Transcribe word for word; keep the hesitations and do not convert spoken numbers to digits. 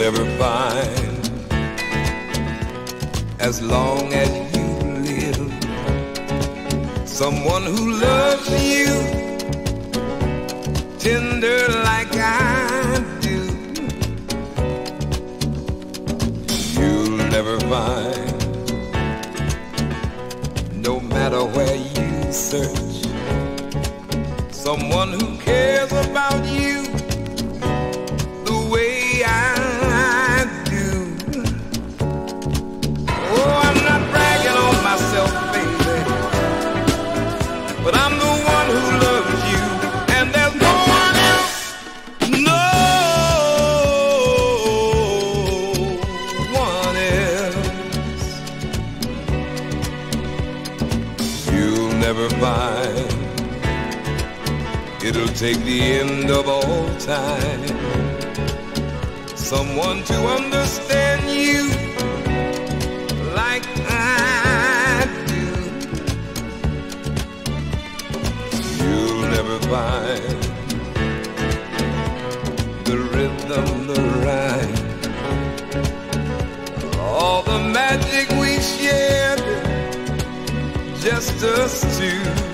never find, as long as you live, someone who loves you tender like I do. You'll never find, no matter where you search, someone who cares about you the way I do. Oh, I'm not bragging on myself, baby, but I'm the one who loves you, and there's no one else, no one else. You'll never find, it'll take the end of all time, someone to understand you like I do. You'll never find the rhythm, the rhyme, all the magic we shared, just us two.